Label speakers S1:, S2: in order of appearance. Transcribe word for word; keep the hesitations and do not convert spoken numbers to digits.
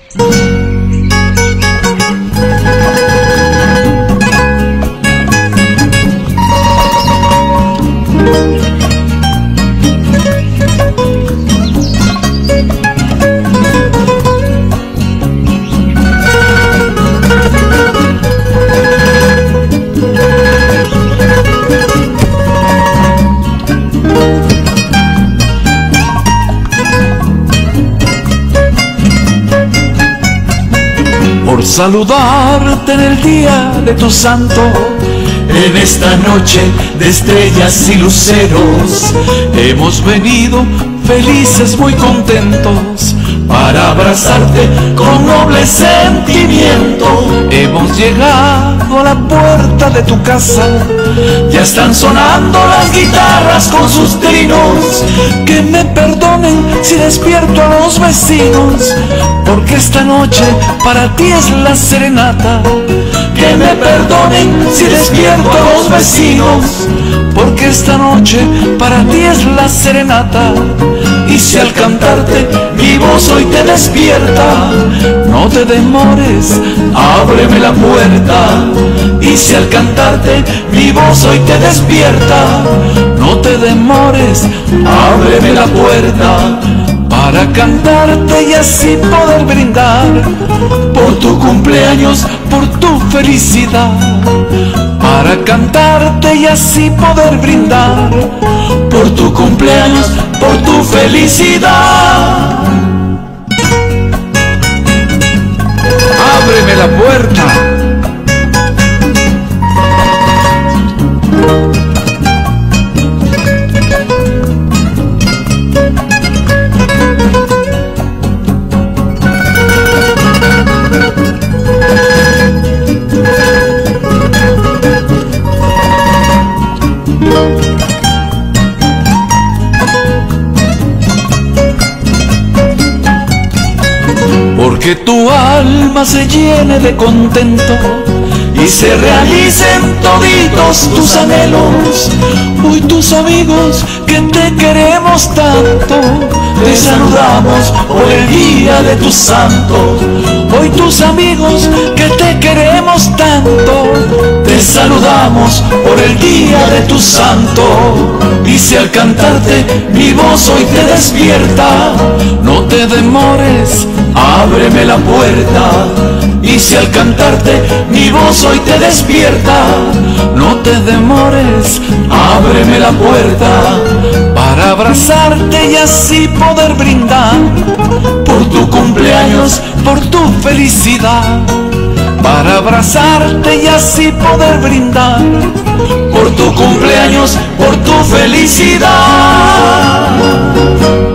S1: Por saludarte en el día de tu santo, en esta noche de estrellas y luceros, hemos venido felices, muy contentos, para abrazarte con noble sentimiento. Hemos llegado a la puerta de tu casa, ya están sonando las guitarras con sus trinos. Que me perdonen si despierto a los vecinos, porque esta noche para ti es la serenata. Que me perdonen si despierto a los vecinos, porque esta noche para ti es la serenata. Y si al cantarte mi voz hoy te despierta, no te demores, ábreme la puerta. Y si al cantarte mi voz hoy te despierta, no te demores, ábreme la puerta, para cantarte y así poder brindar por tu cumpleaños, por tu felicidad. Para cantarte y así poder brindar por tu cumpleaños, por tu felicidad. Ábreme la puerta. Porque tu alma se llene de contento y se realicen toditos tus anhelos. Hoy tus amigos que te queremos tanto, te saludamos por el día de tu santo. Hoy tus amigos que te queremos tanto, te saludamos por el día de tu santo. Y si al cantarte mi voz hoy te despierta, no te demores, ábreme la puerta. Y si al cantarte mi voz hoy te despierta, no te demores, ábreme la puerta, para abrazarte y así poder brindar por tu cumpleaños, por tu felicidad. Para abrazarte y así poder brindar por tu cumpleaños, por tu felicidad.